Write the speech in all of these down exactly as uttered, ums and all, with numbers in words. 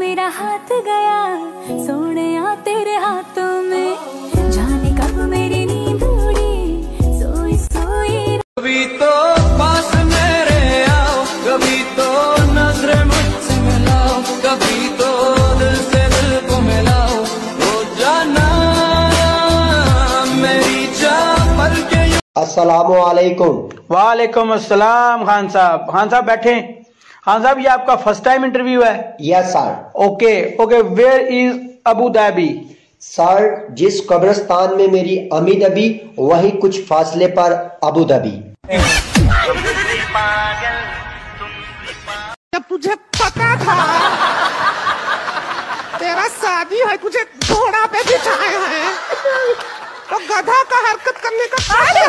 मेरा हाथ गया सोने आ तेरे हाथों में, जाने कब मेरी नींद उड़ी सोई सोई। कभी तो पास मेरे आओ, कभी तो नजरें मुझसे मिलाओ, कभी तो दिल से दिल को मिलाओ, वो जाना मेरी जान पल के। अस्सलामु अलैकुम। वालेकुम अस्सलाम। खान साहब, खान साहब बैठे। खान साहब, ये आपका फर्स्ट टाइम इंटरव्यू है? Yes sir. Okay okay, where is Abu Dhabi? Sir, जिस कब्रिस्तान में मेरी अम्मी दबी वहीं कुछ फासले पर अबू धाबी। जब तुझे पता था तेरा शादी है, तुझे घोड़ा पे बिठाया है, तो गधा का हरकत करने का क्या?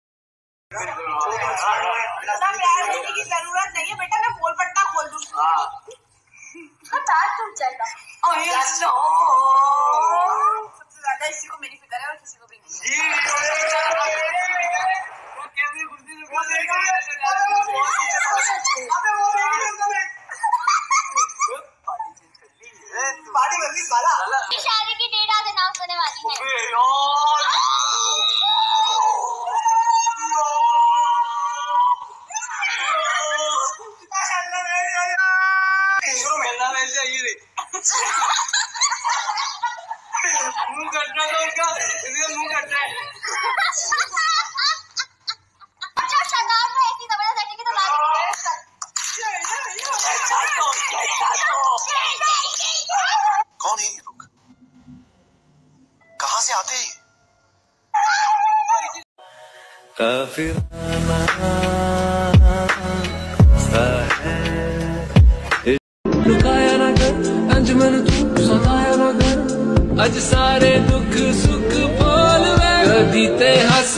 की जरूरत नहीं है बेटा, मैं बोल पट्टा खोल दूंगा। तार टूट जाएगा। सबसे ज्यादा इसी को मेरी फिक्र है और किसी को भी नहीं। शादी की डेट आज अनाउंस होने वाली है। मुंह कटना तो उसका, इसलिए मुंह कटना है। अच्छा शताब में ऐसी जबरदस्त सेटिंग तो ला दे। कौन है ये लोग? कहाँ से आते हैं? रुकाया ना कर अंजुमन, तू सताया ना कर, अज सारे दुख सुख बोल कदी ते हस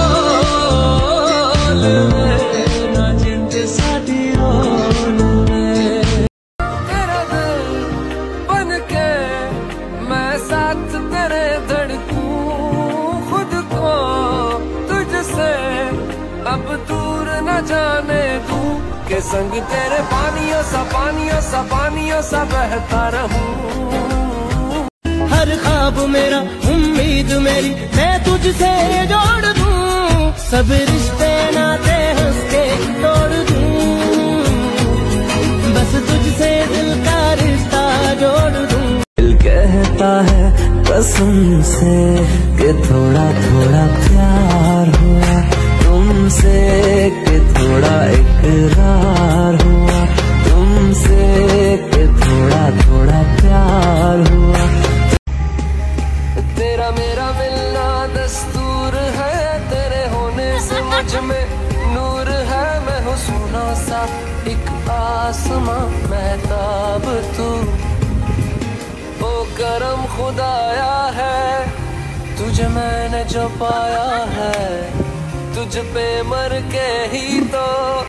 बोल ना जिंद साडी रोल में। तेरा दिल बन के मैं साथ तेरे धड़कूं, खुद को तुझसे अब दूर न जाने दूं, के संग तेरे पानियों सा पानियों सा पानियों सा बहता रहूं। हर ख्वाब मेरा उम्मीद मेरी मैं तुझसे जोड़ दूं, सब रिश्ते नाते हंस के तोड़ दूं, बस तुझसे दिल का रिश्ता जोड़ दूं। दिल कहता है कसम से कि थोड़ा थोड़ा प्यार हुआ तुमसे, कि थोड़ा इकरार हुआ तुमसे, कि थोड़ा थोड़ा प्यार हुआ। तेरा मेरा मिलना दस्तूर है, तेरे होने से मुझ में नूर है, मैं हूँ सोना सा एक आसमां महताब तू, ओ करम खुदाया है तुझे मैंने जो पाया है, तुझ पे मर के ही तो